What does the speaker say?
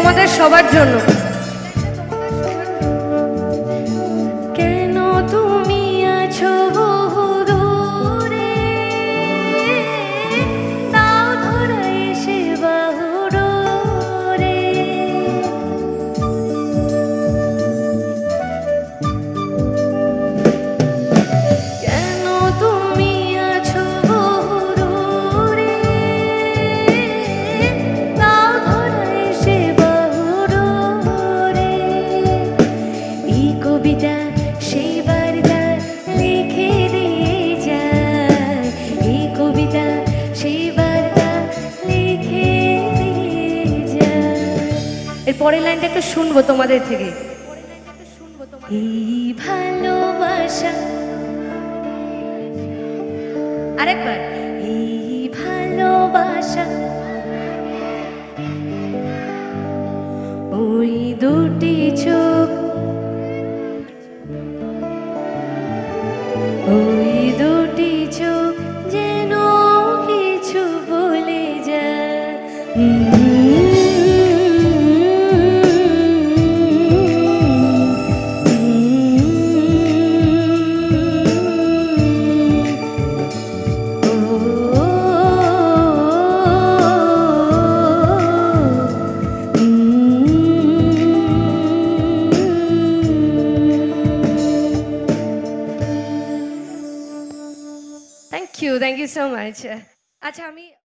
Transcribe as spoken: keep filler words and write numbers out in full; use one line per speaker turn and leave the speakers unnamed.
তোমাদের সবার জন্য।
কেন তুমি আছো বহু দূরে, দাও ধরা এসে বাহু ডোরে। কেন তুমি আছো বহু দূরে, দাও ধরা এসে বাহু ডোরে। এই কবিতা সেই বার্তা লিখে দিয়ে যায়, এই কবিতা সেই বার্তা লিখে দিয়ে যায়।
এর পরের লাইনটা একটু শুনবো তোমাদের থেকে।
এই ভালোবাসা,
আরেকবার।
এই ভালোবাসা ওই দুটি চোখ, ওই দুটি চোখ যেন কিছু বলে যায়।
Thank you, thank you so much. আচ্ছা আমি